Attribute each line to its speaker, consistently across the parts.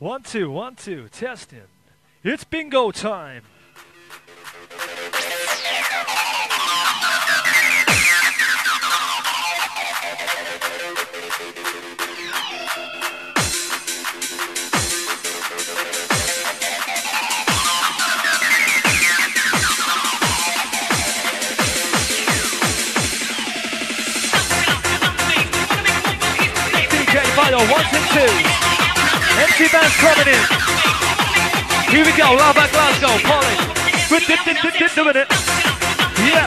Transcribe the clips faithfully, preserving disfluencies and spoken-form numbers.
Speaker 1: One, two, one, two, testing. It's bingo time. D J Vital, one and two. M C Band's coming in. Here we go, Love at Glasgow, Polly. Doing it. Yes.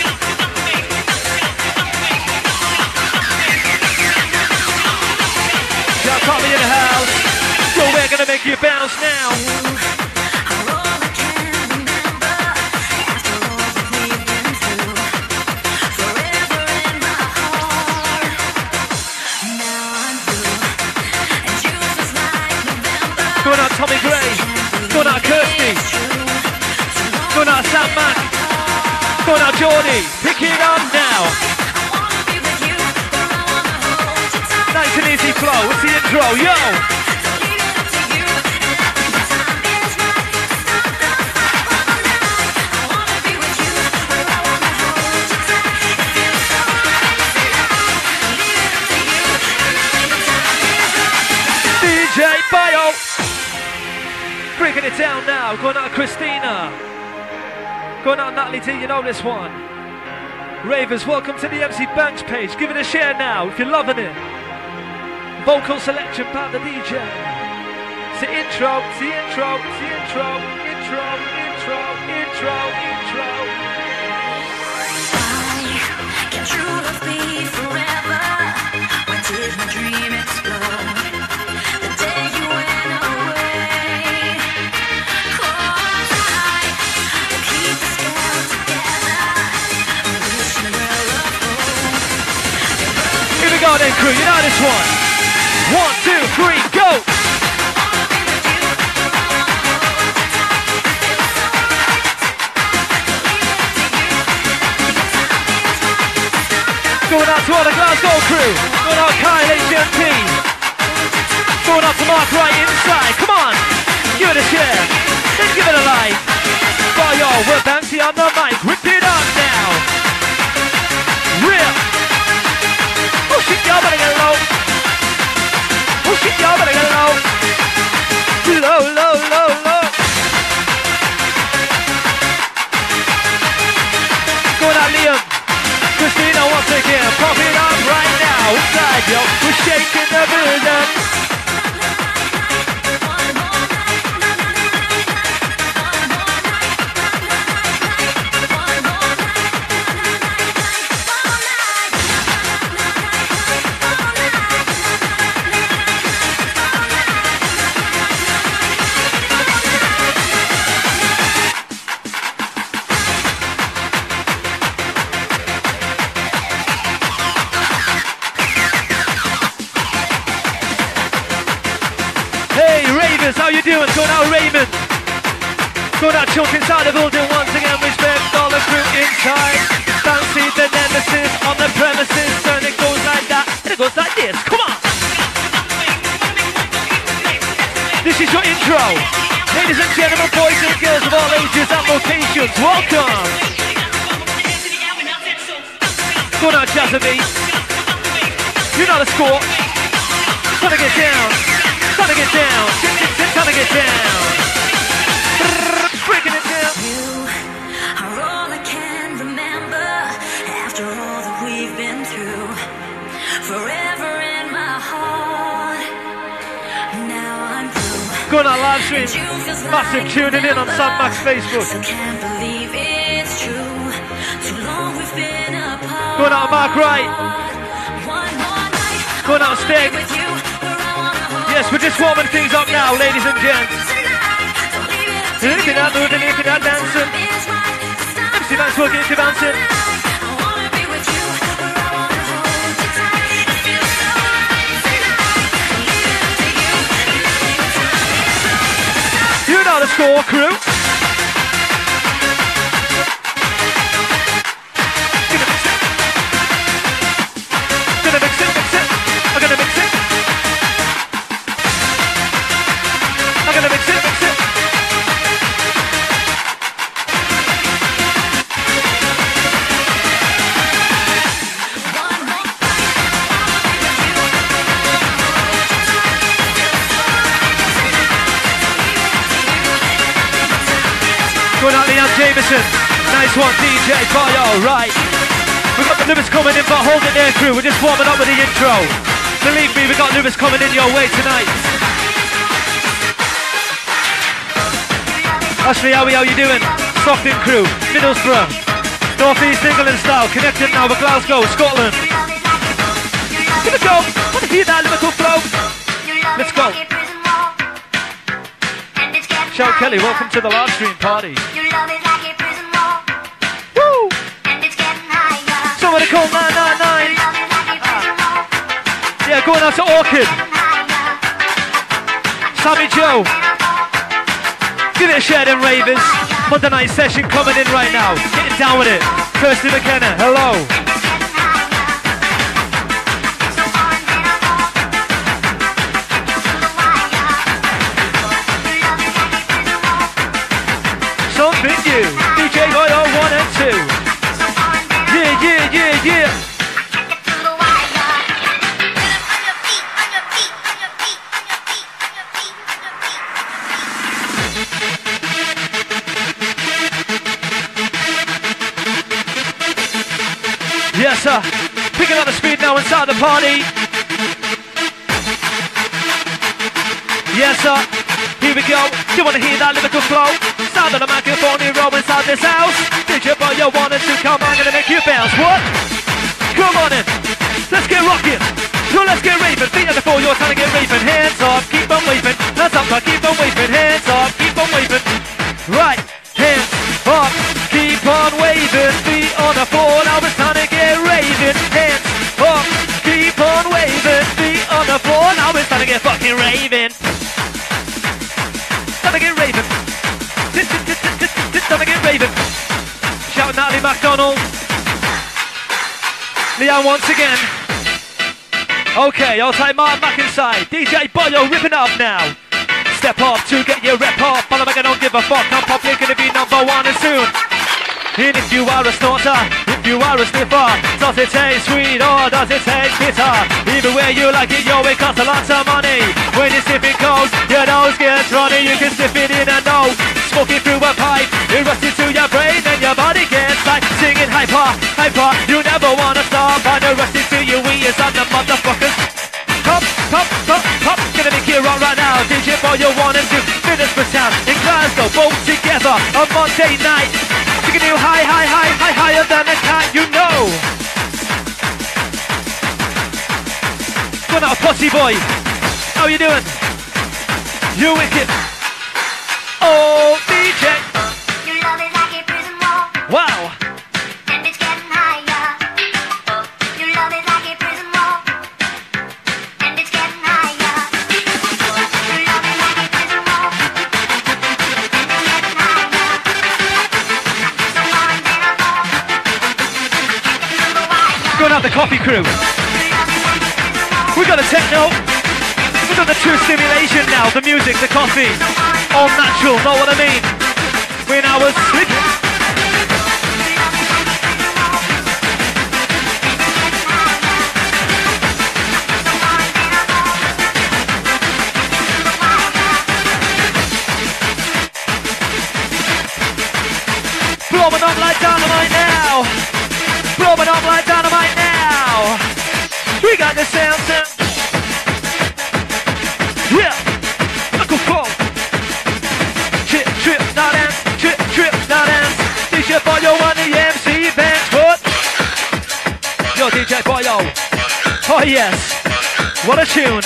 Speaker 1: Shout caught me in the house. So we're gonna make you bounce now. Going out Tommy Gray, going out Kirsty, going out Sam Mack, going out Geordie, pick it up now. Nice and easy flow, what's the intro, yo? D J Bio. Breaking it down now, going out Christina, going out Natalie T, you know this one. Ravers, welcome to the M C Banks page, give it a share now if you're loving it. Vocal selection by the D J. It's the intro, it's the intro, it's the intro, intro, intro, intro, intro.
Speaker 2: Why can't true love be forever? Why did my dream explode? The day you went away.
Speaker 1: Here we go then, crew, you know this one. One, two, three, go! Going out to all the Glasgow crew. Going out Kyle H M P. Going out to Mark right inside. Come on, give it a share. Then give it a like. But yo, we're Banksy on the mic. Rip it up now. Real. Oh shit, y'all better get low. Oh shit, y'all better get low. Low, low, low, low. Going out Liam. Christina once again. Pop it up right now. Inside, yo. We're shaking the building. How you doing? Going out Raymond. Going out Chuck inside the building once again. Respect all the crew inside. Fancy the nemesis on the premises. And it goes like that. And it goes like this. Come on. This is your intro. Ladies and gentlemen, boys and girls of all ages and locations, welcome. Going out Jazzy. You know the score. Gotta get down. Gotta get down. Gotta get down. Breaking it down.
Speaker 2: You are all I can remember after all that we've been through. Forever in my heart. Now I'm through.
Speaker 1: Going on live stream. Massive tuning in on Sam Max Facebook.
Speaker 2: I can't believe it's true. Too long we've been apart.
Speaker 1: Going out Mark Wright.
Speaker 2: One more night.
Speaker 1: Going out Stig.
Speaker 2: With you, where I wanna hold.
Speaker 1: Yes, we're just warming things up now, ladies and gents. Look at that, moving, look at that, dancing. M C Max will get you bouncing. You know the score, crew. Gonna mix it, mix it. I'm gonna mix it. Going out Leon Jameson. Nice one, D J Boyo, right. We've got the Lewis coming in, but hold it there, crew. We're just warming up with the intro. Believe me, we've got Lewis coming in your way tonight. Ashley, how are you doing? Stockton crew, Middlesbrough, North East England style, connected now with Glasgow, Scotland. Give it go. Want to hear that Liverpool flow? Let's go. Shout Kelly, welcome to the live stream party. Woo! Somebody call nine nine nine. Ah. Yeah, going out to Orchid. Sammy Joe. Give it a share then, Ravers. Monday night session coming in right now. Getting down with it. Kirsty McKenna, hello. Something new. D J Goyo one and two. Yeah, yeah, yeah, yeah. Yes, sir. Picking up the speed now inside the party. Yes, sir. Here we go. Do you want to hear that lyrical flow? Sound of the microphone, you roll inside this house. Did you buy your one and two? Come on, gonna make you bounce. What? Come on in. Let's get rocking. So let's get raving. Feet on the floor, you're trying to get raving. Hands up, keep on waving. Hands up, keep on waving. Hands up, keep on waving. Right. Hands up, keep on waving. Feet on the floor, now it's time to get raving. Hands up, keep on waving. Feet on the floor, now it's time to get fucking raving. Time to get raving. Time to get raving. Shout Natalie MacDonald. Leon once again. Okay, I'll take Martin Mac inside. D J Boyo ripping up now. Step up to get your rep up. Follow back, I don't give a fuck. I'm probably gonna be number one and soon. And if you are a snorter, if you are a sniffer, does it taste sweet or does it taste bitter? Either way you like it, yo, it costs a lot of money. When you sniff it cold, your nose gets runny. You can sniff it in a nose, smoking through a pipe. It runs into your brain and your body gets like singing hyper, hyper. You never wanna stop, I know rush into your ears and the motherfuckers. Top, top, top, top, gonna make it right right now. D J Boyo one and two, Middlesbrough Town in Glasgow, both together on Monday night. You can do high, high, high, high, higher than a cat, you know. Going out, Posse Boy. How you doing? You wicked. Oh, D J.
Speaker 2: Your love is like a prison wall.
Speaker 1: Wow.
Speaker 2: And it's getting higher. Your love is like a prison wall. And it's getting higher. Your love is like a prison wall. And it's getting higher. So far and then I fall.
Speaker 1: Going out the coffee crew. We got a techno. We got the true stimulation now. The music, the coffee. All natural, know what I mean? When I was sleeping. Blowing up like dynamite now. Blowing up like dynamite now. We got the sound sound. Yeah. Look who fall. Trip, trip, now dance. Trip, trip, now dance. D J Boyo on the M C bench. What? Yo, D J Boyo. Oh yes. What a tune.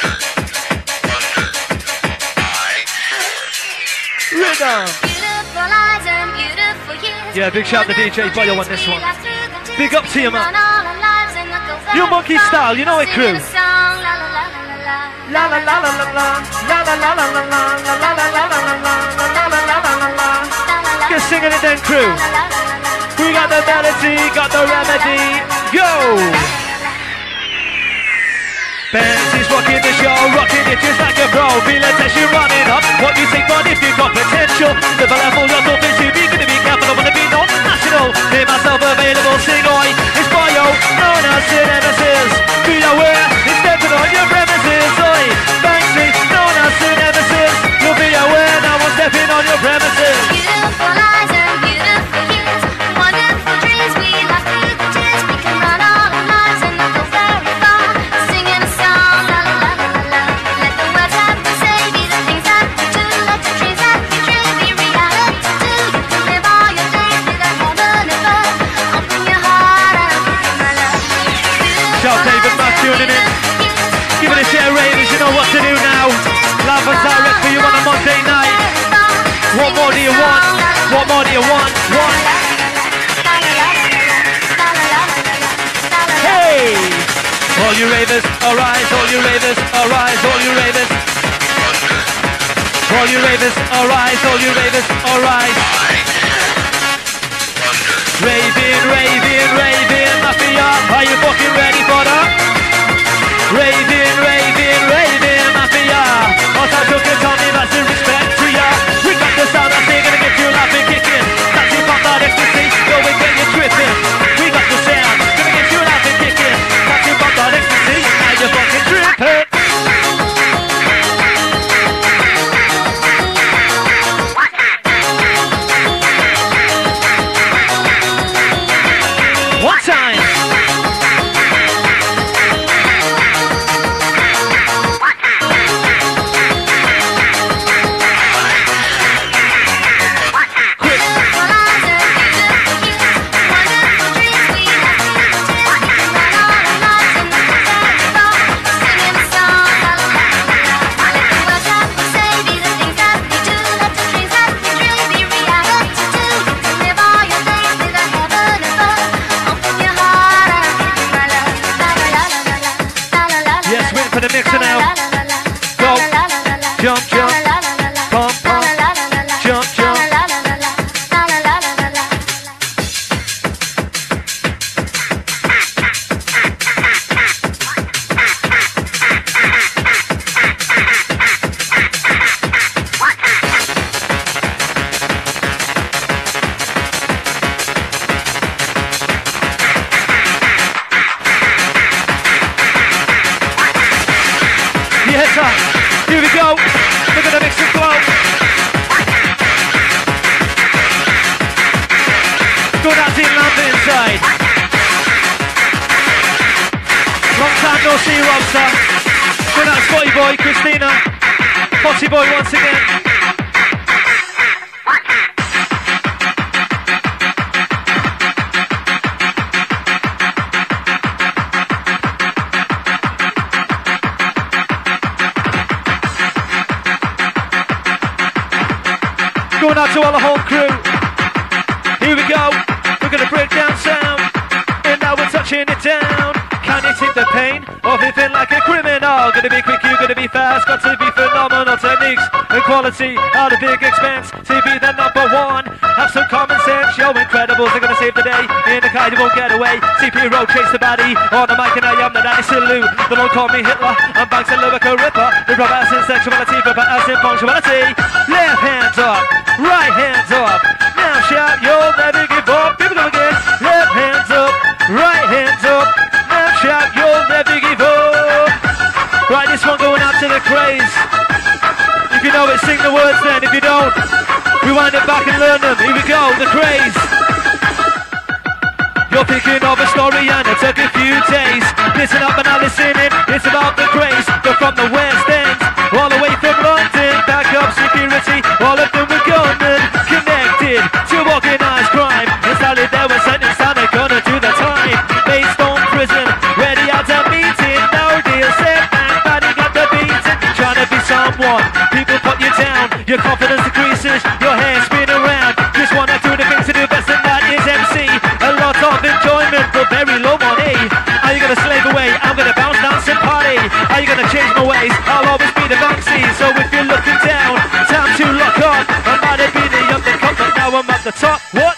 Speaker 1: Rhythm. Yeah, big shout to D J Boyo on this one. Big up to you, man. You monkey style, you know it, crew. La la la la la la la la la la la la la la la la la la la. Get singing it then, crew. We got the melody, got the remedy. Go! Benzie's rocking the show, rocking it just like a pro. Feel a tension running up. What you think, but if you got potential, the level you're talking to be gonna be careful. I wanna be non-national. Make myself available, sing oi. It's Boyo, known as Nemesis. Be aware, it's stepping on your premises. Oi, Banksy, known as Nemesis. You'll be aware now I'm stepping on your premises. a Monday night. What more do you want? What more do you want? What? Hey! All you ravers, arise, all you ravers, arise, all you ravers. All you ravers, arise, all you ravers, arise. Raving, raving, raving, mafia, are you fucking ready for that? Raving, raving, raving, mafia. All time took it on me, massive respect to ya. We got the sound that's gonna get you laughing, kicking. That's you pop that ecstasy, go and get you tripping. We got the sound, gonna get you laughing, kicking. That's you pop that ecstasy, now you're fucking tripping. One time. For the mixer now. Go. Jump, jump. Pump, pump. Jump, jump. Yes, sir. Here we go. Look at the mix and flow. Go down to London inside. Long time no see, Robster. Go down Spotty Boy, Christina. Foxy Boy once again. Going out to all the whole crew. Here we go. We're gonna break down sound, and now we're touching it down. Can you take the pain of living like a criminal? Gonna be quick, you gonna be fast. Got to be phenomenal techniques and quality at a big expense to be the number one. Have some common sense. Yo, Incredibles are gonna save the day. In the car you won't get away. C P Road chase the baddie on the mic, and I am the daddy salute. They don't call me Hitler. I'm Banks and Lyrical Ripper. The rubber ass in sexuality, but ass in punctuality. Left hands up. Right hands up, now shout, you'll never give up. People go again, left hands up, right hands up, now shout, you'll never give up. Right, this one going out to the craze. If you know it, sing the words then. If you don't, rewind it back and learn them. Here we go, the craze. You're thinking of a story and it took a few days. Listen up and now listen in, it's about the craze. They're from the West End, all the way from London. Back up security, all of them were gunmen. Connected to organised crime. Inside there was sentenced and they're gonna do the time. Maidstone prison, ready out a meeting. No deal set and body got the beating. Trying to be someone, people put you down. Your confidence decreases, your hair spin around. Just wanna do the things to do best, and that is M C. A lot of enjoyment for very low money. Are you gonna slave away? I'm gonna bounce, dance and party. Are you gonna change my ways? I'll always be the Banksy. So if you're looking down, time to lock on. I might have been the undercut, but now I'm at the top. What?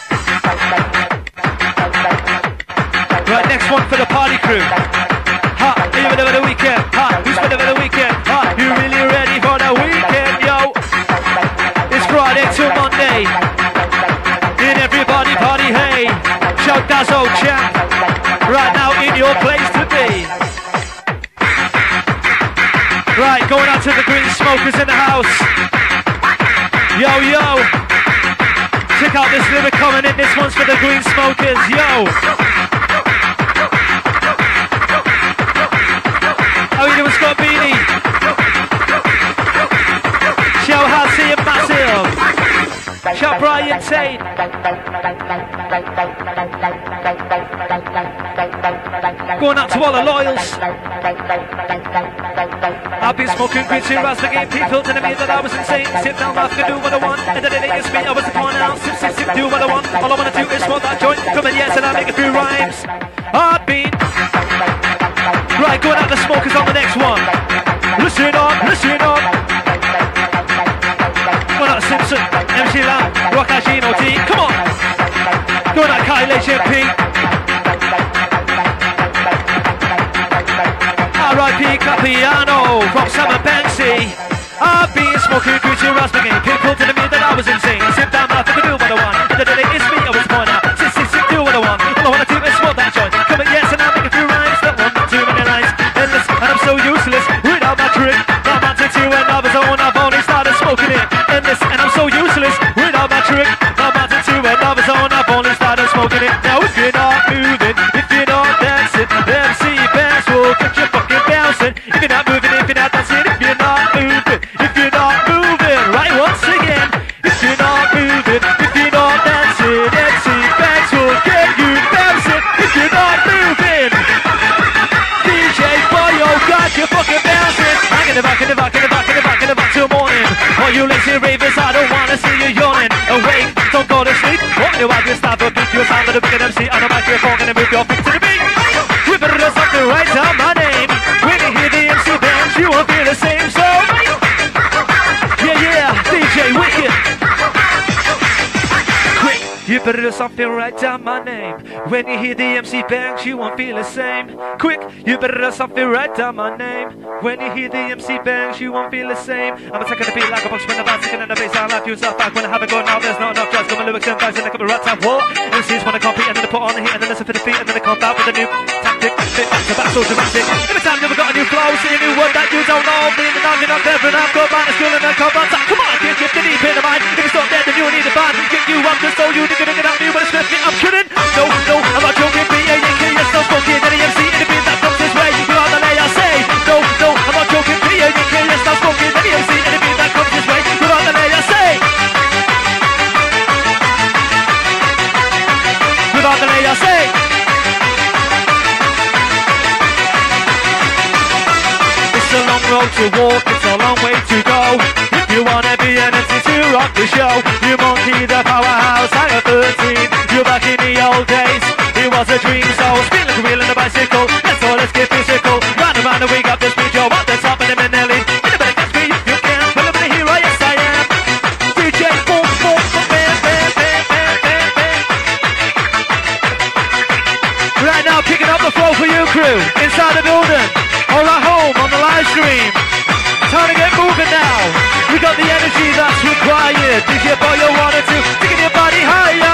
Speaker 1: Right, next one for the party crew. Ha, are you ready for the weekend? Ha, who's ready for the weekend? Ha, you really ready for the weekend, yo? It's Friday to Monday. In everybody party, hey. Shout Dazzo champ. Right now in your place to be. Right, going out to the green smokers in the house. Yo, yo. Check out this lyric coming in. This one's for the green smokers, yo. How you doing, Scott Beanie? Shout out to you, massive. Shout Brian Tate. Going out to all the loyals. I've been smoking green tea, ras again. People telling me that I was insane. Sit down, laugh, and do what I want. And then it gets me, I was a point out. Sip, sip, sip, do what I want. All I wanna do is smoke that joint. Come in, yes, and I make a few rhymes. I've been. Right, going out the smokers on the next one. Listen up, listen up. Going out Simpson, M C Lamb, Rock Gino D. Come on. Going out Kyle H M P. R I P Capiano from Sam and Banksy. I've been smoking Gucci Raspberry. People telling me that I was insane. Sit down, I think I do what I want. The day it's me, I was born out. Sit, sit, sit, do what I want. All I wanna do is smoke that joint. Come in, yes, and I'll make a few rhymes. Not one, not too many lines. Endless, and I'm so useless without my trick. Now I'm to two another zone. I've only started smoking it. Endless, and I'm so useless without my trick. Now I'm to two another zone. I've only started smoking it. Now if you're not moving, if you're not dancing, M C Bass will get you fucking bouncing. If you're not moving, if you're not dancing, if you're not moving, if you're not moving, right once again. If you're not moving, if you're not dancing, M C Bass will get you bouncing. If you're not moving, D J Boyo got you fucking bouncing. Back in the back, in the back, in the back, in the back, in the back till morning. All you lazy ravers, I don't wanna see you yawning. Awake, don't go to sleep. What do I do? Stop a beat, you sound of the big M C on the microphone and move your feet to the beat. Whip it up something right down my name. When you hear the M C bands, you won't feel the same. So, yeah, yeah, D J Wicked. Quick, you better do something right down my name. When you hear the M C bangs, you won't feel the same. Quick, you better do something right down my name. When you hear the M C bangs, you won't feel the same. I'm a second to beat like a box when the band's sticking in the bass. I like you stuff back when I have it going now. There's not enough jazz. Got my lyrics and vibes and they come right time. What? M Cs wanna compete and then they put on the heat and then listen for the feet and then they come back with a new tactic. Fit back to back, so dramatic. Every time you've got a new flow, see a new word that you don't know. Being the knocking up there and I've got back to school and then come back. Come on, get you the deep in the mind. If it's not there, then you need a band. Get you up just so you think it out me when it's left me. I'm kidding. No, no, I'm not joking. B A N K, yes, no smoking. Any M C in the beat that comes this way. You are the lay, I say. No, no, I'm not joking. B A N K, yes, no smoking. Any M C in the beat that comes this way. You are the lay, I say. Without the lay, I say. It's a long road to walk, it's a long way to go. If you wanna be an M C to rock the show, you monkey the powerhouse, I got thirteen. You're back in the old days, it was a dream, so spin like a wheel in a bicycle. Let's go, let's get physical. Round and round and we got this beat, yo, at the top of the Manelli. Anybody catch me if you can, well I'm the hero, yes I am. D J, boom, boom, boom, bam, bam, bam, bam, bam, bam. Right now, picking up the flow for you crew, inside the building. All at home on the live stream. Time to get moving now. We got the energy that's required. D J Boyo wanted to taking your body higher.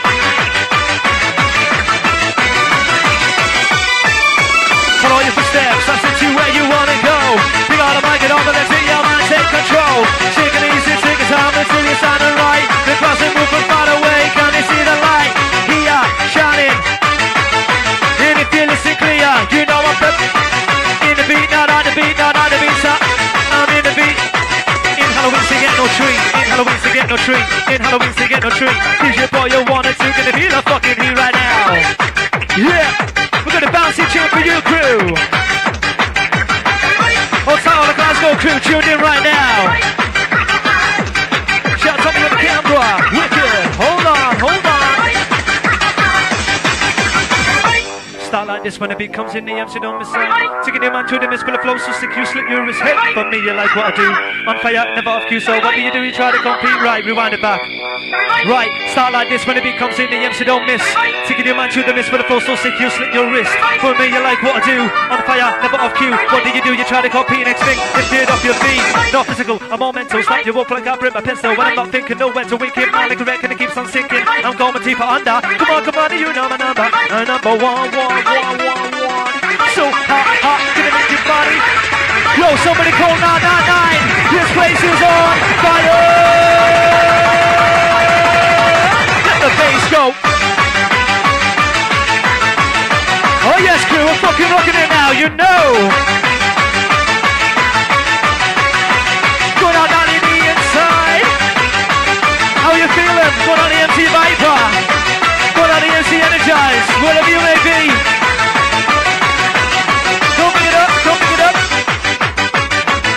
Speaker 1: Follow your footsteps, that's it to where you wanna go. Bring out the mic and on the let's hit your mind, take control. Take it easy, take your time until you're sounding right. The crowd's moving far away, can you see the light? Here, shining. And if you listen clear, you know I'm the beat, not on the beat, not on the beat, so I'm in the beat. In Halloween, to get no treat. In Halloween, to get no treat. In Halloween, to get no treat. D J Boyo wanted to get the beat of fucking heat right now. Yeah, we're gonna bounce it tune for you crew. What's all the Glasgow crew tuned in right now? Shout out to me on the camera. Wicked. Hold on, hold on. Start like this when the beat comes in, the M C don't miss out. Taking your man to the miss, full of flow, so sick you slip your wrist. Hey, for me you like what I do. On fire, never off cue, so what do you do? You try to compete, right, rewind it back. Right, start like this when the beat comes in, the M C don't miss. Taking your man to the miss, full of flow, so sick you slip your wrist. For me you like what I do. On fire, never off cue, what do you do? You try to compete, next thing, lift it off your feet. Not physical, I'm all mental, slap your walk like I break my pencil. When I'm not thinking, nowhere to wink it, man like a wreck and it keeps on sinking. I'm going deeper under, come on, come on, you know my number. A number one, one, one, one. So hot, hot, gonna make your body. Yo, somebody call nine nine nine. This place is on fire. Let the bass go. Oh yes, crew, we're fucking rocking it now, you know. Going on down in the inside. How you feeling? Going on the M C Viper. Going on the M C Energize. Whatever you may be. Don't pick it up, don't pick it up.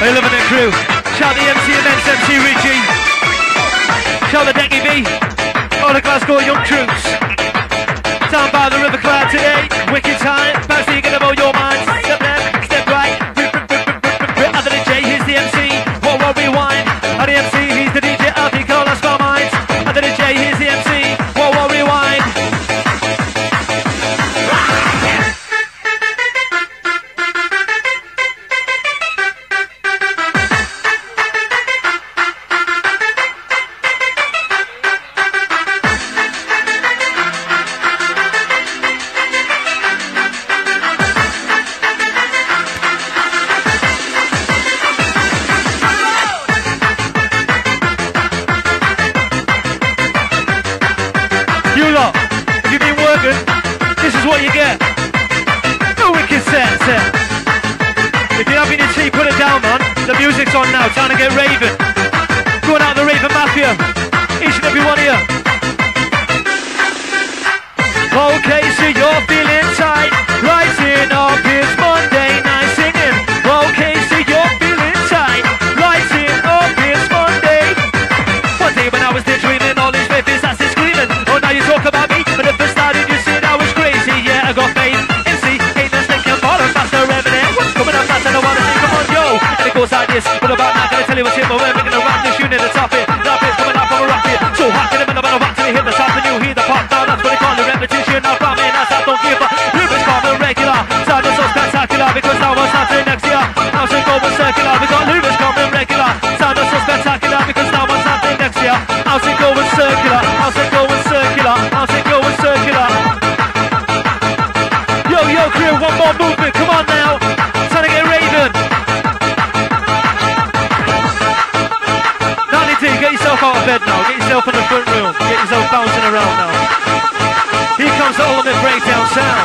Speaker 1: Loving it, crew. Shout the M C Immense, M C Richie. Shout the Decky B. All the Glasgow young troops. Down by the river cloud today. Wicked time. Bounce you get about your minds. Step left, step right. Other than Jay, here's the M C. What will rewind? Other the M C, he's the D J. Alfie Cole, that's my minds. Other than Jay, here's the M C. What will rewind? The music's on now, time to get raving. Going out the Raven Mafia, each and every one of you. Okay, so you're feeling tight, rising up, it's Monday night singing. Okay, so you're feeling tight, rising up, it's Monday. One day when I was there dreaming, all these babies that's screaming. Oh, now you talk about me, but at the start you said I was crazy. Yeah, I got faith, M C, ain't no thinking, falling faster, revving. What's coming up fast, I don't wanna say, come on, yo. And it goes like this, but about now, gonna tell you what's in, but we're making a rap this unit, the top it. That bit's coming up from a rocket. So hot in the middle of a rock till you hit the top and you hear the pop down. That's what they call the repetition. Now from me, that's I don't give a lyrics common regular. Sound is so spectacular because now what's happening next year. Now so go with circular. We got lyrics common regular. Sound is so spectacular because now what's happening next year. How's it going circular? How's it going circular? How's it going circular? Yo, yo, crew, one more movement. Come on now. Time to get raving. Get yourself out of bed now, get yourself in the front room, get yourself bouncing around now. Here comes the ultimate breakdown sound.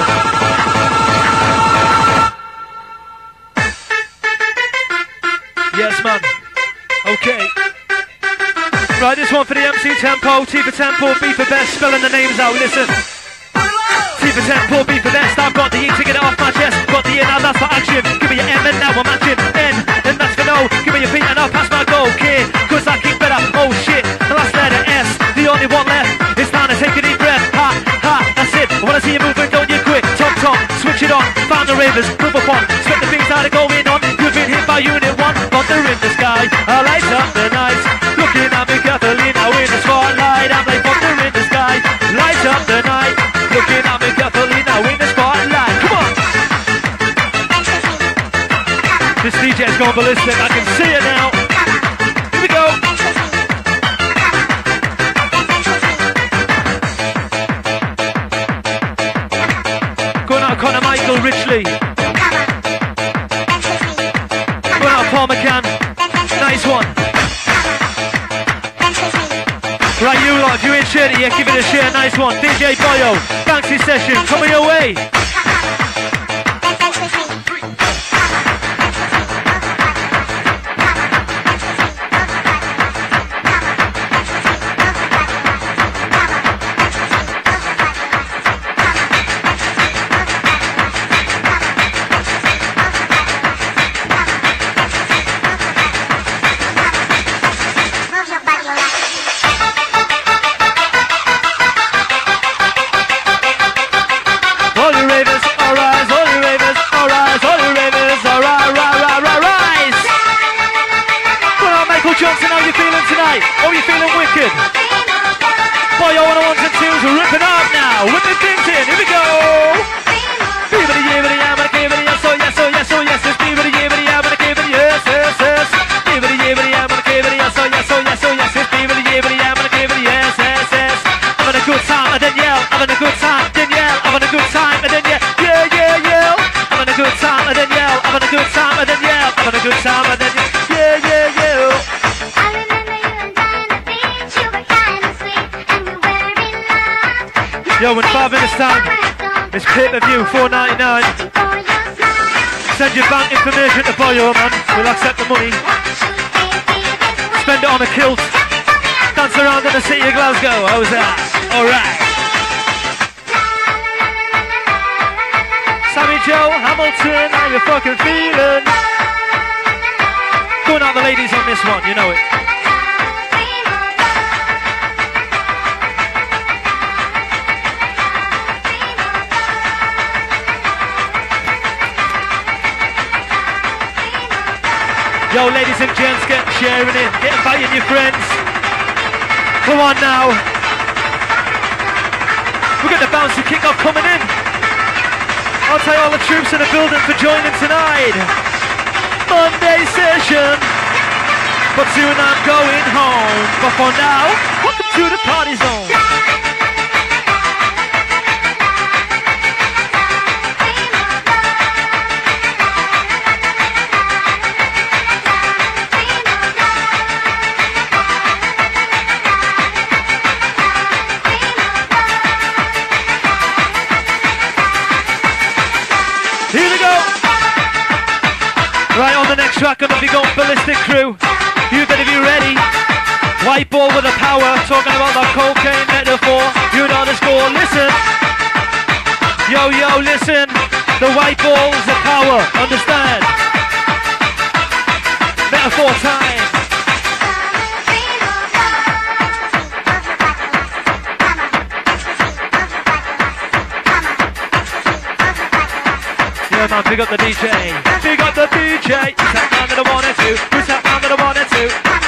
Speaker 1: Yes man, okay. Right, this one for the M C Tempo, T for Tempo, B for Best, spelling the names out, listen. T for Tempo, B for Best, I've got the E to get it off my chest, got the E now that's for action, give me your M and now I'm matching, N, and that's for no, give me your P and I'll pass my goal, K, cause I keep better, oh shit, the last letter S, the only one left, it's time to take a deep breath, ha, ha, that's it, I wanna see you moving, don't you quit, top, top, switch it on, found the ravers, move upon, split the things that are going on, you've been hit by unit one, thunder in the sky, I light up the night, looking at me carefully now in the spotlight, I'm like thunder in the sky, light up the night, looking at me carefully now in the spotlight, come on! This D J's gone ballistic, I can see it now, here we go! Going out Connor Michael Richley. Going out Paul McCann. Nice one. Right, you lot, you in shirty, yeah, give it a share, nice one. D J Boyo, Banksy session, coming your way. Johnson, how you feeling tonight? Oh, you feeling wicked? Boy, your one ones and twos are ripping up now. With the things in, here we go. Beaver the year, but the yam, and the give it yes, oh yes, oh yes, oh yes. It's beaver the year, but the yam, and the give it yes, yes, yes. Beaver the year, but the yam, and the give it yes, oh yes, oh yes, oh yes. It's beaver the year, but the yam, and the give it yes, yes, yes. Having a good time, and then yell. Having a good time, then yell. Having a good time, and then yell. Yeah, yeah, yell. Having a good time, and then yell. Having a good time, and then yell. Having a good time, and then yell. Yeah, yeah, yeah. Yo, in five minutes time, it's pay-per-view, four ninety-nine. Send your bank information to Boyo, man. We'll accept the money. Spend it on a kilt. Dance around in the city of Glasgow. How's that? Alright. Sammy Joe Hamilton, how you fucking feeling? Going out the ladies on this one, you know it. Yo, ladies and gents, get sharing it, get inviting your friends. Come on now. We've got the bouncy kick-off coming in. I'll tell all the troops in the building for joining tonight. Monday session. But soon I'm going home. But for now, welcome to the party zone. Right, on the next track, I'm gonna be going ballistic crew. You better be ready. White ball with the power, talking about the cocaine metaphor. You know the score, listen. Yo, yo, listen. The white ball's the power, understand? Metaphor time. Yeah, man, big up the D J. Big up the D J. Who's that man that I wanted to? Who's that man that I wanted to?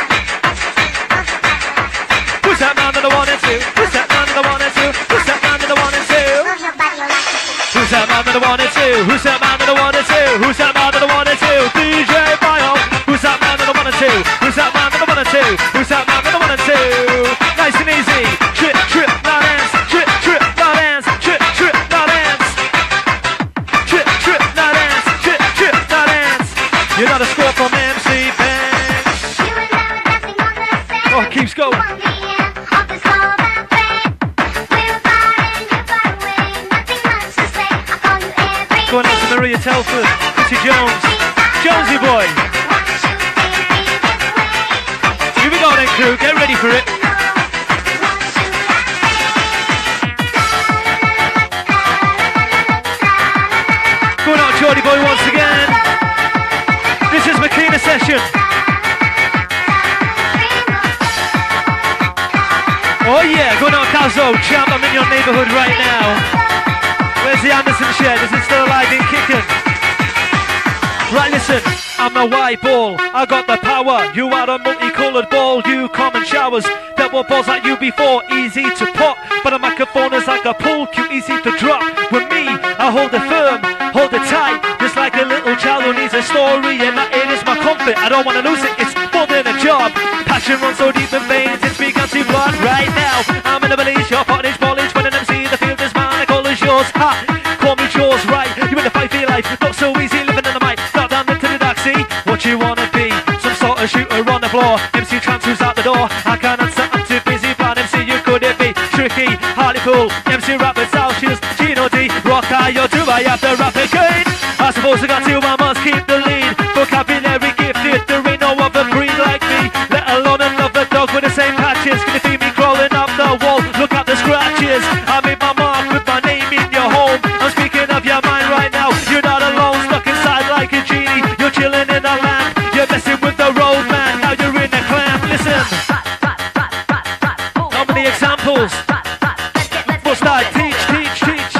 Speaker 1: Who's that man that I wanted to? Who's that man that I wanted to? Who's that man that I wanted to? Who's that man that I wanted to? Who's that man that I wanted to? Who's that man that I wanted to? D J Bio. Who's that man that I wanted to? Who's that man that I wanted to? Who's that man that I wanted to? Nice and easy. Trip, trip, now dance. Trip, trip, now dance. Trip, trip, now dance. Trip, trip, now dance. Trip, trip, now dance. You know the score from M C Banks. Oh, it keeps going. Going out to Maria Telford, Chrissy Jones, Jonesy boy. Here we go then, crew, get ready for it. Going out Geordie boy once again. This is Makina session. Oh yeah, going out Calzo, champ, I'm in your neighbourhood right now. Where's the Anderson shed? Is it still alive and kicking? Right, listen, I'm a white ball, I got the power. You are a multicoloured ball, you come in showers. There were balls like you before, easy to pop. But a microphone is like a pool cue, easy to drop. With me, I hold it firm, hold it tight. Just like a little child who needs a story. And that it is my comfort, I don't want to lose it, it's more than a job. Passion runs so deep in veins, it's begun to blood. Right now, I'm in the police, your pottage polish. When an M C, the field is mine, I call is yours. Ha, call me yours, right? You in the fight for your life, not so easy living in the mic. Not down into the dark sea, what you wanna be? Some sort of shooter on the floor. M C Trans who's out the door. I can't answer, I'm too busy. Blind M C, you could it be? Tricky, Hartlepool, M C Rapid, South Shields, Gino D, Rock I, or do I have to rap again? I suppose I got to, I must keep the lead. Vocabulary gifted, there ain't no other breed like me. Let alone another dog with the same patches. Can you feel me crawling up the wall? Look at the scratches. I made my mark with my name in your home. I'm speaking of your mind right now. You're not alone, stuck inside like a genie. You're chilling in a lamp. You're messing with the road man. Now you're in a clamp. Listen. How many examples must I teach, teach, teach?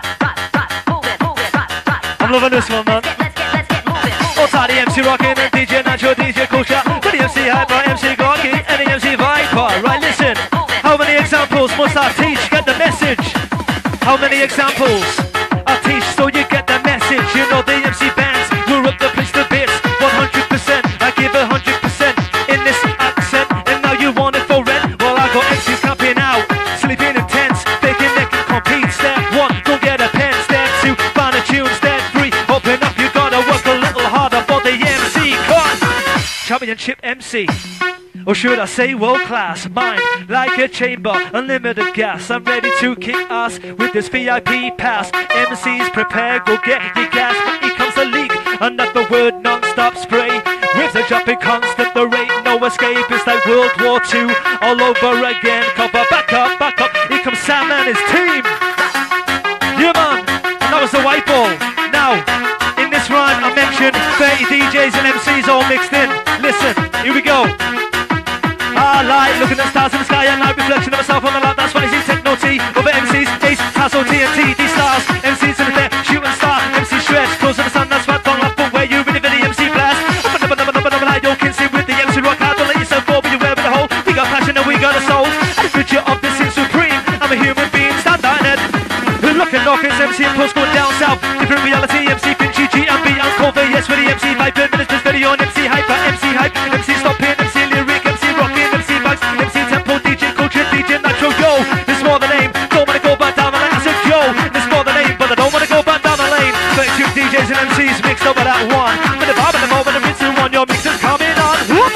Speaker 1: I'm loving this one, man. Outside the M C Rockin' and D J Nacho, D J Kulcha, to the M C Hyper, M C Gorky, and the M C Viper. Right, listen. How many examples must I teach? Get the message. How many examples I teach so you get the message? You know the M C bands, we're up the place to bits. one hundred percent, I give a one hundred percent in this accent. And now you want it for rent? Well, I got M Cs camping out, sleeping in tents, thinking they can compete. Step one, go get a pen. Step two, find a tune. Step three, open up, you gotta work a little harder for the M C. Cut! Championship M C. Or should I say world class? Mind like a chamber, unlimited gas. I'm ready to kick ass with this V I P pass. M Cs prepare, go get your gas. But here comes the leak, another word non-stop spray. Waves are jumping constant, there ain't no escape. It's like World War Two all over again. Cover, back up, back up. Here comes Sam and his team. Yeah man, and that was the white ball. Now, in this rhyme, I'm connection. thirty D Js and M Cs all mixed in. Listen, here we go. I like looking at stars in the sky and night reflection of myself on the light. That's why I see Techno T over M Cs. Ace, Tassel, T N T, these stars. M Cs in the fair, shooting star. M C stretch, close to the sun. That's what don't laugh, but where you really, really M C blast. Up and up and up and up and up, I don't can see with the M C rock hard. Don't let yourself go, but you're with the whole. We got passion and we got a soul. And the future of this is supreme. I'm a human being, stand on it. Looking knockers, M C and post going down south. Different reality, M C Finch, G and B and cover. Yes, with the M C vibe, ministers video on M C hyper, M C hype, M C stopping, M C lyric, M C rocking, M C vibes, M C tempo, D J culture, D J nitro. Yo, this more the name. Don't wanna go back down the lane. I said yo, this more the name, but I don't wanna go back down the lane. thirty-two D Js and M Cs mixed up with that one. With the vibe and the moment, the mixing one, your mix is coming on. Whoop.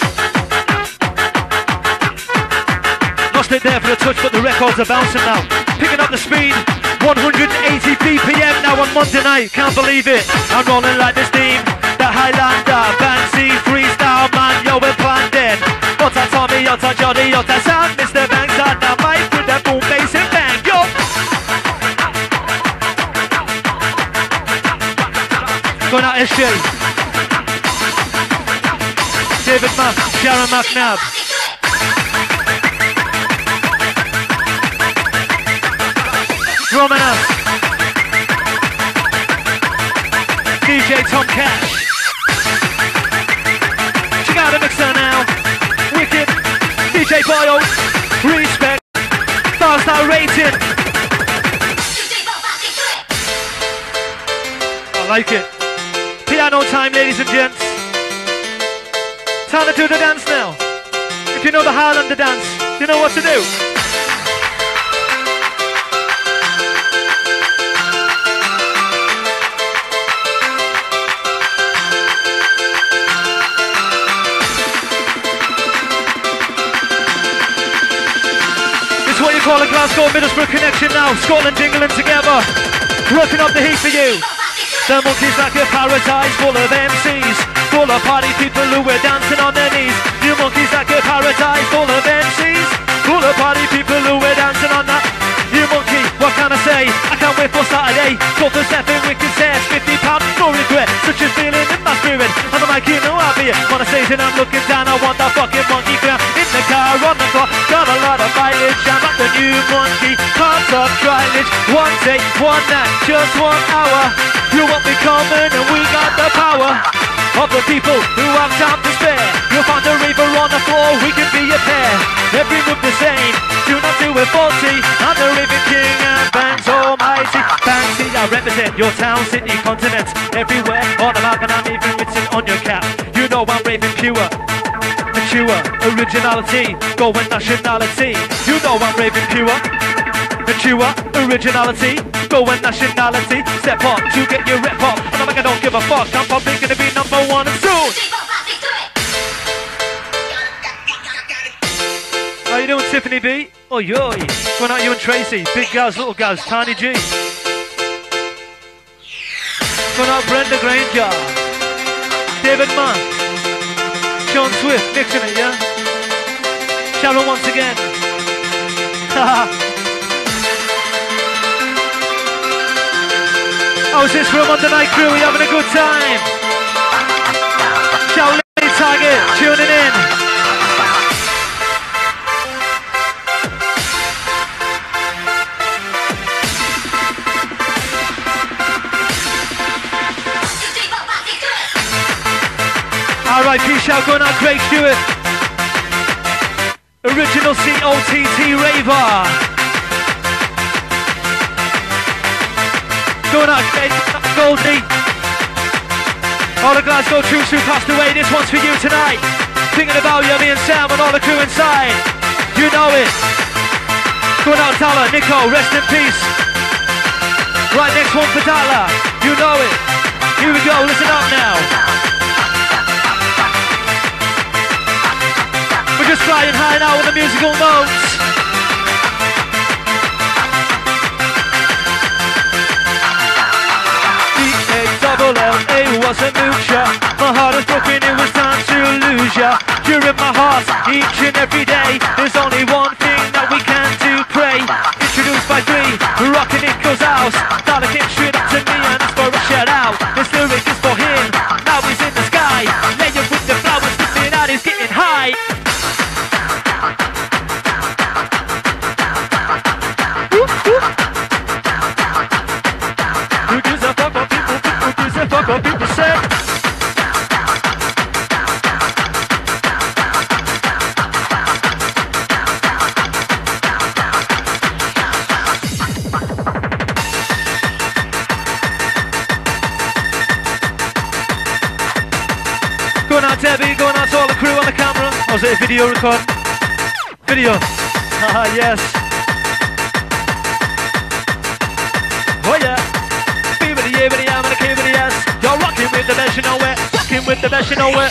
Speaker 1: Lost it there for the touch, but the records are bouncing now. Picking up the speed. one hundred eighty B P M now on Monday night, can't believe it. I'm rolling like this team, the Highlander, fancy freestyle man, yo we're planned in. Yotta Tommy, Yotta Johnny, Yotta Sam, Mister Banks on the mic with that boom bass and bang, yo. Going out S J, David Mack, Sharon McNabb. Romana, D J Tom Cash. Check out the mixer now. Wicked, D J Boyle, respect, five star rating. I like it. Piano time, ladies and gents. Time to do the dance now. If you know the Highlander dance, you know what to do. Call a Glasgow Middlesbrough connection now. Scotland jingling together, working up the heat for you. The monkeys like a paradise full of M Cs, full of party people who were dancing on their knees. You monkeys like a paradise full of M Cs, full of party people who were dancing on that. You monkey, what can I say? I can't wait for Saturday. Go for seven wicked sets, fifty pounds, no regret. Such a feeling in my spirit. On the mic, you know I'll be it. On the stage and I'm looking down, I want that fucking monkey ground. In the car, on the clock, got a lot of mileage. I'm at the new monkey, hot top trialage. One day, one night, just one hour. You want me coming and we got the power of the people who have time to spare. You'll find a raver on the floor, we can be a pair. Every move the same, do not do it faulty. I'm the raving king and Banks almighty. Fancy, I represent your town, city, continent. Everywhere, on the map and I'm even written on your cap. You know I'm raving pure, mature, originality, going nationality. You know I'm raving pure, mature, originality, going nationality. Step up to get your rep up. And I'm like I don't give a fuck, I'm probably gonna be number one and soon. How you doing, Tiffany B? Oh yo, going out you and Tracy, big girls, little girls, Tiny G. Going out Brenda Granger, David Mann, Sean Swift, mixing it, yeah? Sharon once again. How's this from on the night crew? We having a good time? Shaolin Target, tuning in. R I P shout going out Craig Stewart. Original C O T T Raver. Going out Craig Goldie. All the Glasgow troops who passed away, this one's for you tonight. Thinking about you, me and Sam and all the crew inside. You know it. Going out Tala, Nico, rest in peace. Right, next one for Tala. You know it. Here we go, listen up now. We're just flying high now with the musical notes. D A double L A was a moocher. My heart is broken, it was time to lose ya. You're in my heart each and every day. There's only one thing that we can do, pray. Introduced by three, rocking it goes out. Started came straight up to me and it's for a shout out. This lyric is for him, what people said. Going out Debbie, going out to all the crew on the camera. Or was it a video record? Video. Haha, yes. Oh yeah. Be with the yeah, with the yeah, with the K, with the yes. You're rocking with the best, you know it. Rocking with the best, you know it.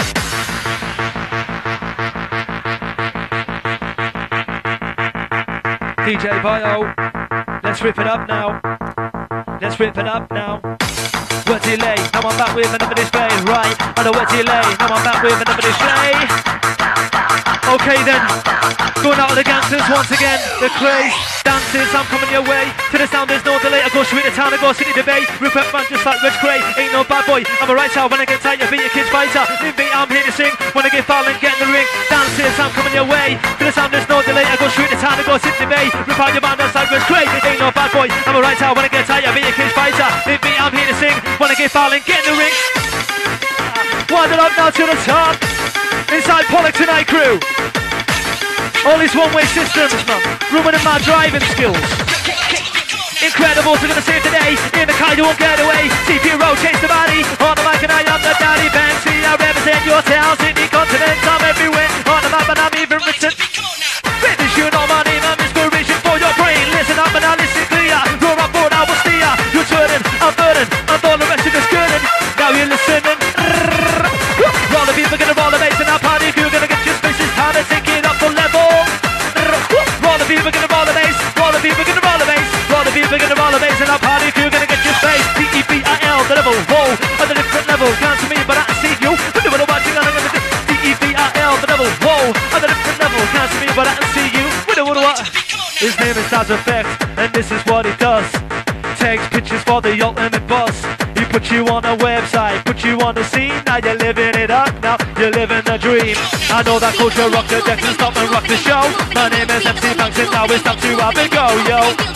Speaker 1: D J Bio, let's rip it up now. Let's rip it up now. Wet delay, now I'm back with another display. Right, on a wet delay, now I'm back with another display. Okay then, going out of the gangsters once again. The craze, dances, I'm coming your way. To the sound, there's no delay. I go straight to town, I go city to bay. Rupert man just like Red Cray. Ain't no bad boy, I'm a right side. When I get tight, you beat your kids fighter. In beat, I'm here to sing. When I get foul and get in the ring. Dances, I'm coming your way. To the sound, there's no delay. I go straight to town, I go city to bay. Rip out your band, that's like Red Cray. Ain't no bad boy, I'm a right side. When I get tight, you beat your kids fighter. In beat, I'm here to sing. When I get foul and get in the ring. Wind it up now to the top. Inside Pollock tonight, crew. All these one-way systems, man. Ruining my driving skills. Incredible, so gonna save today. In the car, you won't get away. C P road, chase the body. On the mic, and I am the daddy Banksy. I represent your town, city, continent. I'm everywhere. On the map, and I'm even written. Finish, you know my name. I'm inspiration for your brain. Listen up, and I listen clear. Roar on board, I will steer. You're turning, I'm burning. I'm all the rest of this gurning. Now you're listening. Roll the beat, we're gonna roll the bass, and our party crew gonna get your space. It's time to take it up a level. Roll the beat, we're gonna roll the bass. Roll the beat, we're gonna roll the bass. Roll the beat, we're gonna roll the bass, and our party crew gonna get your space. D E B I L, the level, whoa, at a different level. Can't see me, but I can see you. We're doing a watching, I'm gonna do D E B I L, the level, whoa, at a different level. Can't see me, but I can see you. We're doing what? His name is Daz Effect, and this is what he does. Takes pictures for the ultimate boss. He put you on a website, put you on the scene. Now you're living it up, now you're living the dream. I know that culture rock the deck and stop and rock the show. My name is M C Banks and now it's time to have a go, yo.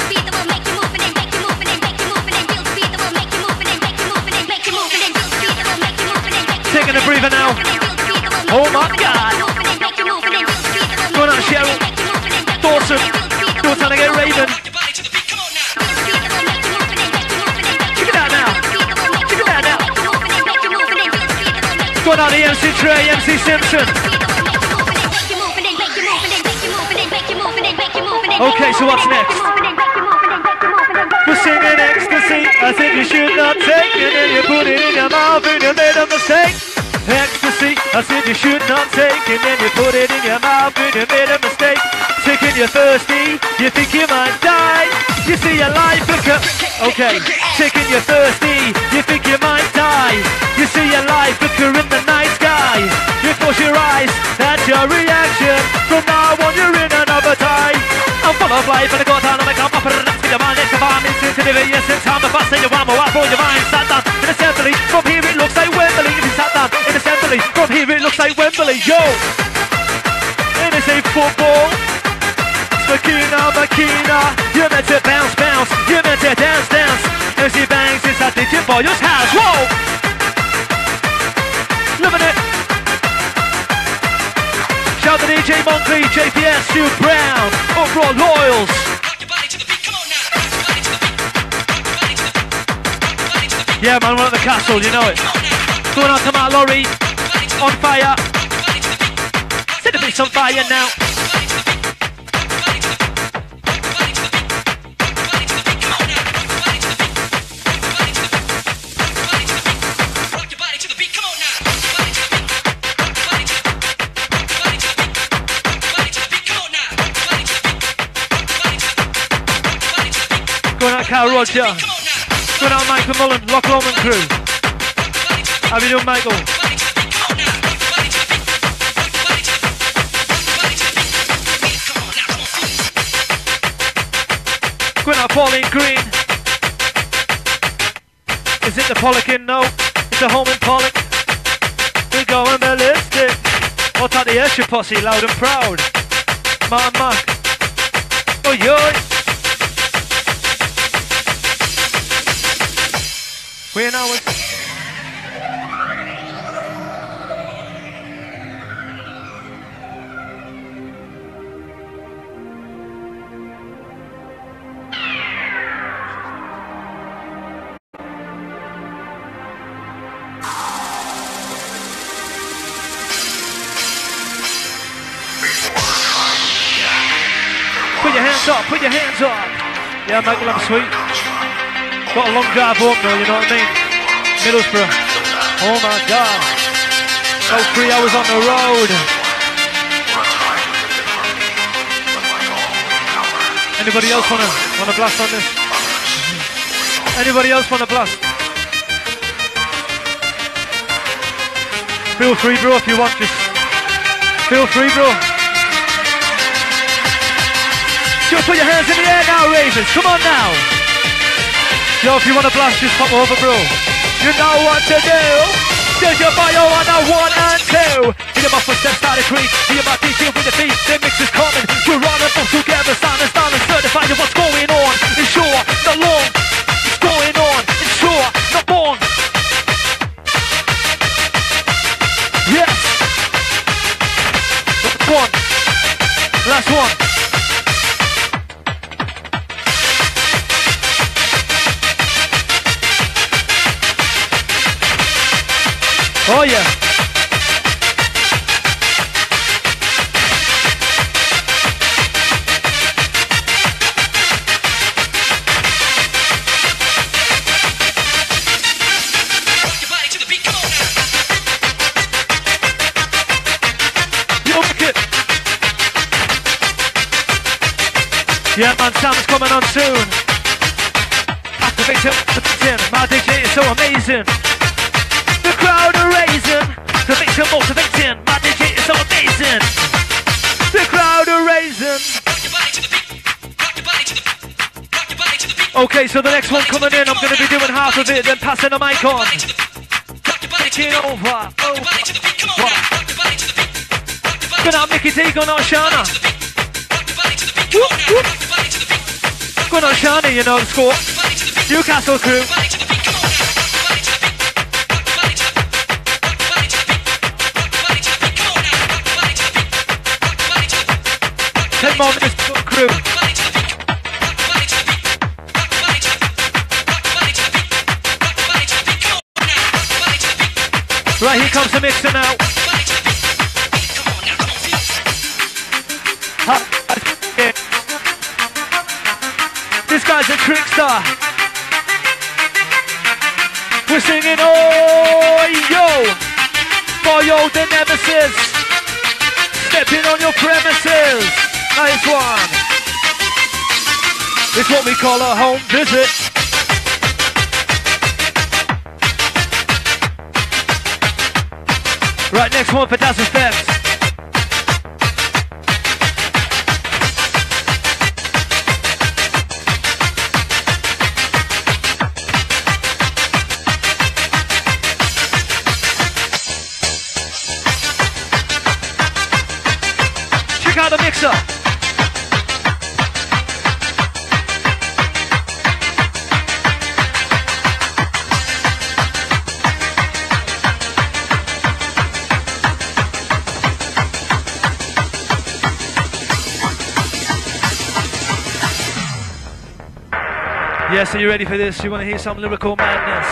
Speaker 1: Taking a breather now. Oh my God. Going on Cheryl. Dawson. Still trying to get Raven. Going on the M C Trey, M C Simpson. Okay, so what's next? We're singing ecstasy. I said you should not take it, and you put it in your mouth and you made a mistake. Ecstasy. I said you should not take it, and you put it in your mouth and you made a mistake. Taking you're thirsty, you think you might die. You see your life flicker. Okay, taking you're thirsty, you think you might die. You see your life flicker in the night sky. You close your eyes, that's your reaction. From now on you're in another time. I'm full of life and I go down and I come up and that's me the mind. It's a bomb, it's sensitive, yes, it's time to pass. Say you want more, I blow your mind. Sat down in assembly, from here it looks like Wembley. If you sat down in assembly, from here it looks like Wembley. Yo! It is a football. Makina, Makina, you're meant to bounce, bounce, you're meant to dance, dance. M C Banks is at the Jim Boyle's house, whoa! Loving it. Shout to D J Monkley, J P S, Stu Brown, Uproar Loyals. Yeah man, we're at the castle, you know it. Going on to Matt Laurie, on fire. Said the beat's on fire now. Going out Carl Roger, going out Michael Mullen, Loch Lomond crew. How you doing, Michael? Going out Pauline Green. Is it the Pollockin? No, it's a home in Pollock. We're going ballistic. What's out the Ayrshire posse, loud and proud. Martin Mac. Oh, yo. We know it. hands up, put your hands up. Yeah, Michael, I'm sweet. Got a long drive home though, you know what I mean? Middlesbrough. Oh my God. About three hours on the road. Anybody else wanna wanna blast on this? Anybody else wanna blast? Feel free, bro, if you want. Just feel free, bro. Just put your hands in the air now, Ravens. Come on now. Yo, if you wanna blast, just pop over, bro. You know what to do. There's your bio on a one and two. Hear my footsteps start to creep. Hear my D J with the beat. The mix is coming. We're on and both together. Stand and stand and certify you what's going on. It's sure, not long. It's going on. It's sure, not born. Yes. Last one. Last one. Oh yeah. Yeah, man, Sam's coming on soon. Activate it, my D J is so amazing. The crowd are raising, the victim motivating. My D J is so amazing. The crowd are raising. Okay, so the next one coming in, I'm going to be doing half of it, then passing the mic on. Taking over, over. Gonna have Mickey D, going on Shana. Whoop, whoop. Going on Shana, you know the score. Newcastle crew. Ten more minutes to crew. Right, here comes the mixer now. This guy's a trickster. We're singing, oh yo, for yo the nemesis, stepping on your premises. Nice one. It's what we call a home visit. Right, next one for Das Effects. Check out the mixer. Yes, are you ready for this? You want to hear some lyrical madness?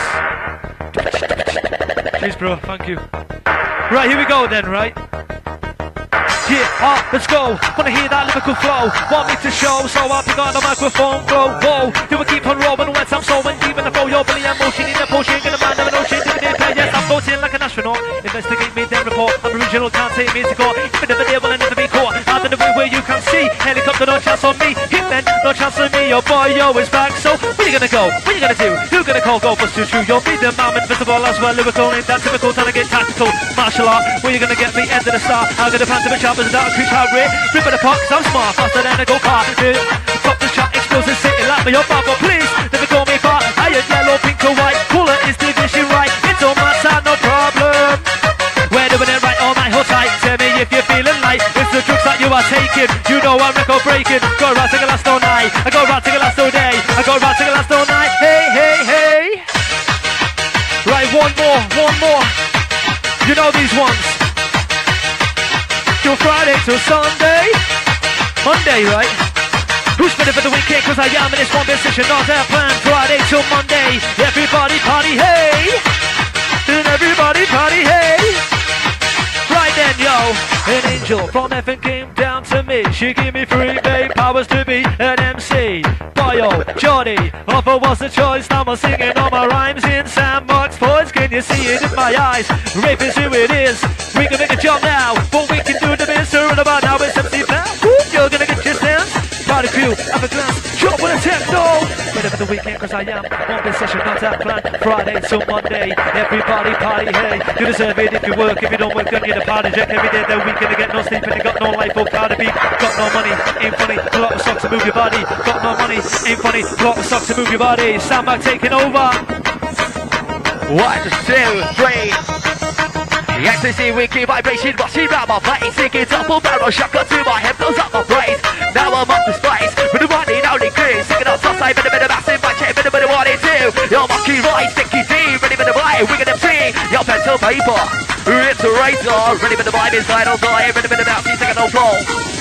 Speaker 1: Cheers, bro. Thank you. Right, here we go then, right? Yeah, ah, let's go. Wanna hear that lyrical flow? Want me to show? So I'll pick on the microphone, bro. Whoa, you will keep on rolling once I'm sowing deep in the flow. Your belly emotion in the potion, in the mind of an ocean. Yes, I'm floating like an astronaut. Investigate me, then report. I'm original, can't say musical. Even if it will never be caught. Out in the way where you can see. Helicopter, no chance on me. Hitman, no chance on me. Your boy, yo, is back. So where you gonna go? What you gonna do? Who gonna call? Go for two true. You'll be the man invisible as well. Lyrical, ain't that typical? Time to get tactical. Martial art. Where you gonna get me? End of the star. I'm gonna plan to be sharp as a dark creature. Rip, rip at the park, cause I'm smart, faster than a go-kart. Top the shot, explosive city, like me up, but please, never call me far. I am yellow, pink or white, cooler is division right. It's on my side, no problem. We're doing it right, all night, hold tight. Tell me if you're feeling light. It's the drugs that you are taking. You know I'm record breaking. Go around, take a last all night. I go around, take a last all day. I go around, take a last all night. Hey, hey, hey. Right, one more, one more. You know these ones. Till Friday till Sunday, Monday, right? Who's ready for the weekend? Cause I am in this one position, not that plan. Friday till Monday, everybody party, hey! And everybody party, hey! Right then, yo, an angel from heaven came down to me. She gave me free, babe. I was to be an M C. Bio, Johnny, offer was the choice. Now I'm singing all my rhymes in Sam Mark's voice. Can you see it in my eyes? Rape is who it is. We can make a jump now, but we can do the best right about now. It's M C now. You're gonna get your stance. Party crew, have a glass, drop with a techno. Ready for the weekend, cause I am on this session, not that plan. Friday till Monday, everybody party, hey. You deserve it if you work, if you don't work, then you're the party jack. Every day that weekend, you get no sleep and you got no life. Oh, Cardi B, got no money, ain't funny. Pull out the socks and move your body. Got no money, ain't funny. Pull out the socks and move your body. Soundback taking over.
Speaker 3: One, two, three. The ecstasy, wicked vibration, rushing round my face. Singing double barrel shotgun to my head, blows up my brains. Now I'm up to space, with the one and only crew. Singing on top side, bit a bit of massive, my chain, bit a bit of what it do. Your monkey ride, sticky D, ready for the bite, wicked M C. Your pencil paper, it's a razor, ready for the vibe inside, all die, ready for the bouncy, taking no flow.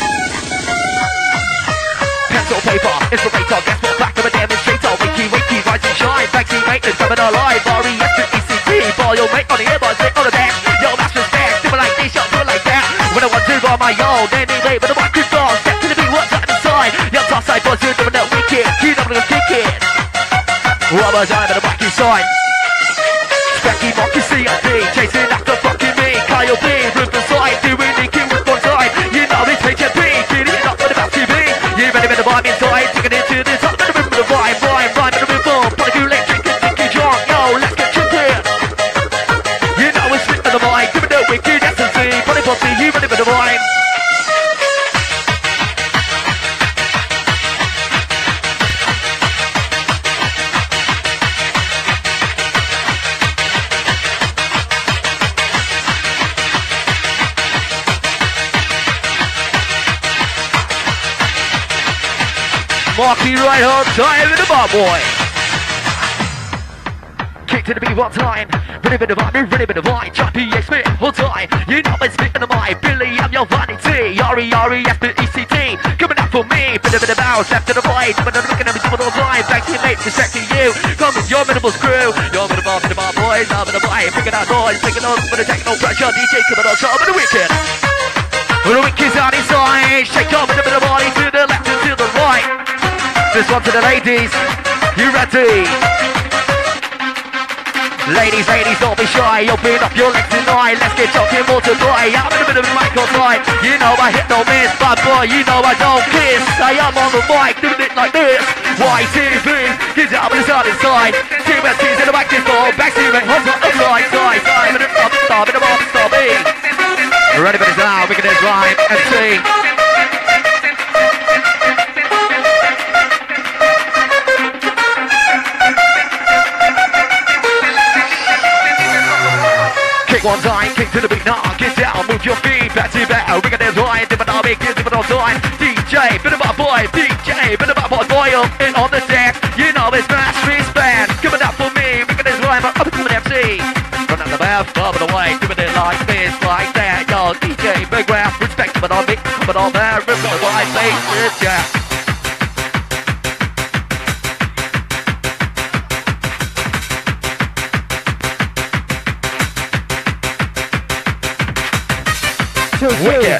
Speaker 3: Pencil paper, inspirator, guess what, back to a demonstrator. Wakey, wakey, rise and shine, backsy maintenance, coming alive. R E S to E C T, ball your mate on the earbuds, sit on the deck. Yo, that's respect, do it like this, shot, do it like that. When I want to on my own, anyway, but the microphone, step to the beat, what's up inside? Yo, toss side, boys, you're doing that wicked, you know I'm gonna kick it. One more time, and the mic inside. Specky, Monkey, C I D, chasing after fucking me. Kyle B, rip aside, doing the king with one side. You know it's H M P, getting it up with the back T V. You ready with the vibe inside, taking it to the top, and the rip with the vibe, rhyme, rhyme, and the rip boom. Party you electric, and sticky drunk, yo, let's get tripping. You know it's spit with the mic, giving the wicked S and C. Party posse, you ready with the vibe. Marky right on time with the bar boy. Kick to the beat one time. Ready for the vibe, ready for the vibe. Choppy X Smith, hold time. You know it's spitting the mic. Billy, I'm your funny T. R E R E S to E C T. Coming up for me. Bit of a bounce, left to the right. But I'm looking at me doing all time. Back to your mate, respecting you. Come with your minimal screw. You're with the bar, with the bar boys. I'm in the vibe. Picking out noise. Picking on for the techno pressure. D J coming on top of the wicked. With the wicked's out inside. Shake up with a bit of body to the left and to the right. This one to the ladies, you ready? Ladies, ladies, don't be shy, open up your legs tonight. Let's get talking more to try. I'm in a bit of a mic on time. You know I hit no miss, but boy, you know I don't kiss. I am on the mic, doing it like this. Y T V, get down with the side inside. Two S T's in the back, this ball, back to me, hold on, side, side, side. I'm in the top, stop, in the bottom, stop, B. Ready for this now, we can just rhyme, M C. Kick one time, kick to the beat now, get down, move your feet, back to back, we got this right, different all big, different all time. D J, bit of my boy, D J, bit of my boy, boil in on the deck. You know it's Smash Street Band, coming up for me, we got this rhyme, up to an M C. Run out the bath, up and away, doing it like this, like that. Yo, D J, big rap, respect coming on me, coming on there, rip the right face, yeah. Wicked.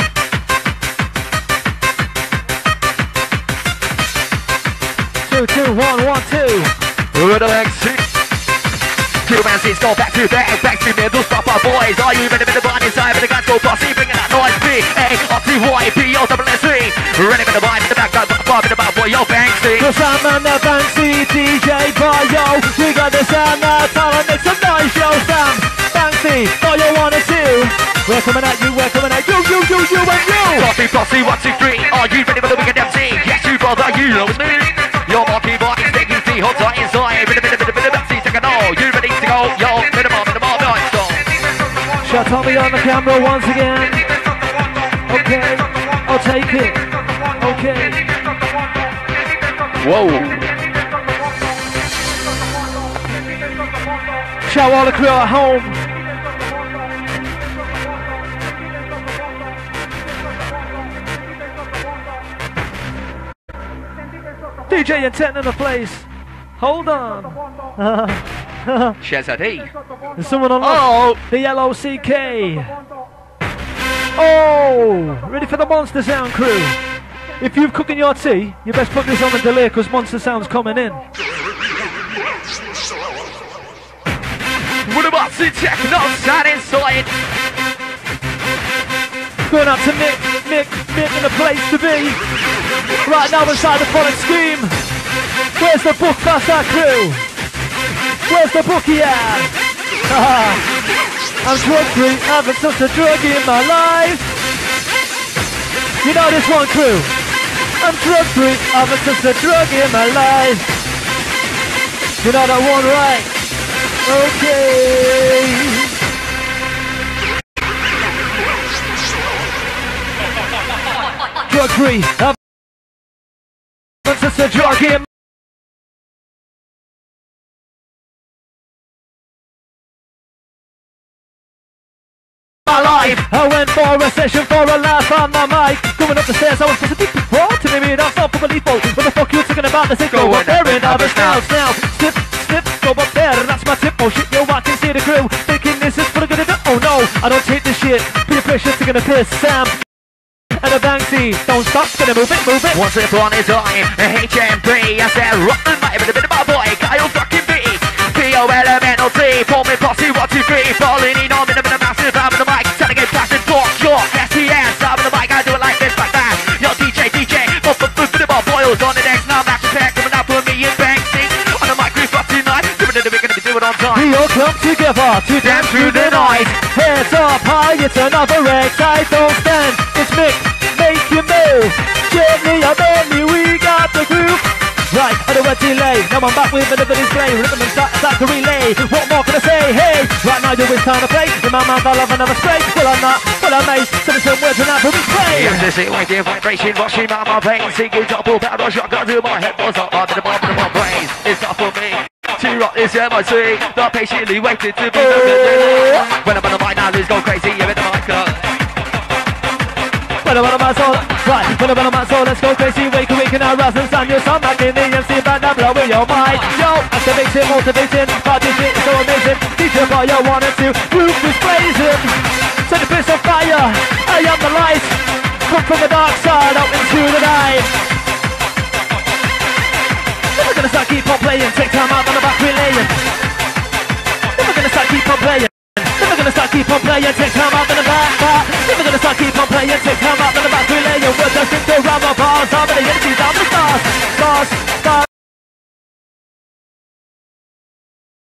Speaker 1: Two, two, one, one, two.
Speaker 3: With the legs, two man seats go back to back, back to middle, stop our boys. Are you ready for the body inside? But the guys go bossy, bringing that noise. B A R T Y P O double S E. Ready for the vibe in the back, got the vibe in the back, boy, yo, Banksy.
Speaker 1: The sound man, the Banksy, D J Bio. We got the sound now, time to make some noise, yo, Sam. Banksy, Bio one and two. We're coming at you, we're coming at you, you, you, you, and you!
Speaker 3: Bossy, bossy, one, two, three. Are you ready for the wicked M C? Yes, you brother, you know it's me. Your marquee body, sticky, see, hot tight inside. Bit of, bit of, bit of, bit of M C, take a no. You ready to go? Yo, bit of more, bit of more, nice song.
Speaker 1: Shut Tommy on the camera once again. Okay, I'll take it. Okay.
Speaker 3: Whoa.
Speaker 1: Shout all the crew at home. D J Intent in the place. Hold on.
Speaker 3: Shazadi.
Speaker 1: There's someone on oh. the L O C K. Oh, ready for the Monster Sound crew. If you're cooking your tea, you best put this on the delay because Monster Sound's coming in.
Speaker 3: What about the techno side inside?
Speaker 1: Going out to Nick, Nick, Nick in the place to be. Right now inside the Phonic Scheme. Where's the book Buster crew? Where's the bookie at? Ah, I'm drug free, haven't touched a drug in my life. You know this one crew. I'm drug free, haven't touched a drug in my life. You know that one, right? Okay. Drug free, haven't touched a drug in my life. I went for a session for a laugh on my mic. Going up the stairs, I was supposed to be before. To me, that's not for belief. What the fuck you talking about? Let's go up there and have a now, now. Slip, slip, go up there, and that's my tip. Oh shit, yo, I can see the crew. Thinking this is what I'm gonna do. Oh no, I don't take this shit. Peer pressure's gonna piss Sam. And a Banksy, don't stop, gonna move it, move it.
Speaker 3: Once upon a time, H M B, I said, rotten might have been a bit of my boy, Kyle fucking B. P O L M N O T, pull me posse, one, two, three, falling in on me, a bit of massive, I'm in the mic, telling it plastic, talk short, S T S, I'm in the mic, I do it like this, like that. Yo, D J, D J, but but but bit of my boils on the next, now I'm after pack, coming out for me and Banksy. On the mic, we've got tonight, doing it, we're gonna be doing on time.
Speaker 1: We all come together to dance through the night. Heads up high, it's another exciting, don't stand, it's Mick. Make you move, gently or badly, we got the groove. Right, I don't want delay, now I'm back with a bit of display. Rhythm and start, start to relay, what more can I say, hey. Right now it's time to play, in my mouth I'll have another spray. Well I'm not, well I may, send me some words and I'll be play.
Speaker 3: Yes, this is waiting vibration, washing out my veins. Singing double barrel shotgun to my head, was up under the bottom of my brains. It's not for me, to rock this M I C, not patiently waiting to be oh. When I'm on the mic now, let's go crazy, you're in the mic up.
Speaker 1: When I'm on my soul, right, when I'm on my soul, let's go crazy, wake and wake and I rise and stand your sound back in the M C band, I'm blowing your mind. Yo, activating, motivating, party shit is so amazing. D J for your one and two, roof is blazing. Set the piss on fire, I am the light. Come from the dark side, out into the night. Then we're gonna start keep on playing, take time out on the back relaying. Then we're gonna start keep on playing. Then we're gonna start keep on playing, take time out on the back, back. Then we're gonna start keep on playing, take